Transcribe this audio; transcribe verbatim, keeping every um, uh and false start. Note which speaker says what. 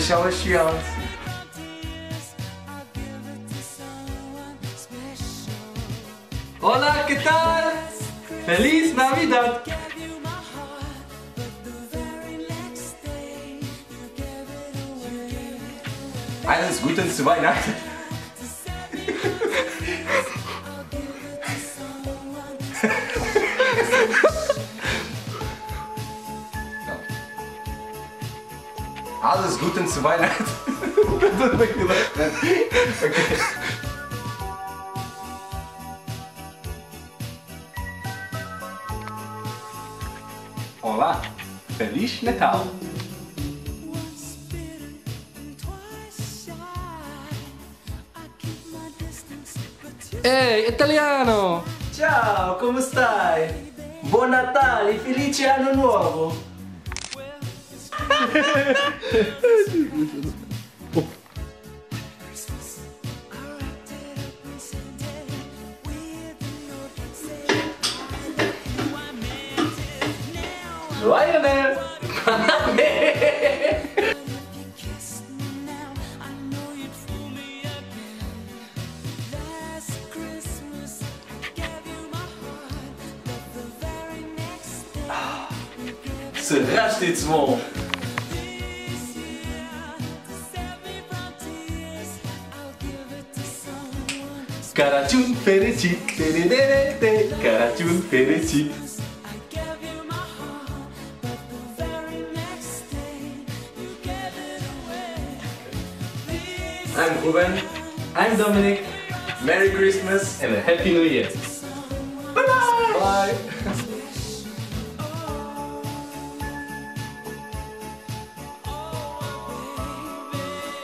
Speaker 1: çalışıyoruz. Hola, ¿qué tal? Feliz Navidad. Alles Gute zu Weihnachten. Alles Gute zu Weihnachten. Okay. Olá, Feliz Natal.
Speaker 2: Ehi, italiano!
Speaker 1: Ciao, come stai? Buon Natale, felice anno nuovo! Ryanair! Zdrasticmo! Carachun fericit, tererete, carachun fericit. I'm Ruben.
Speaker 2: I'm Dominic,
Speaker 1: Merry Christmas
Speaker 2: and a Happy New Year!